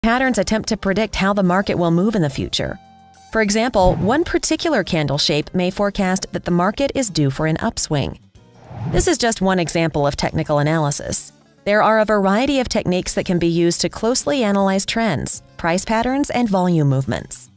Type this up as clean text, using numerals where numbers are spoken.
Patterns attempt to predict how the market will move in the future. For example, one particular candle shape may forecast that the market is due for an upswing. This is just one example of technical analysis. There are a variety of techniques that can be used to closely analyze trends, price patterns, and volume movements.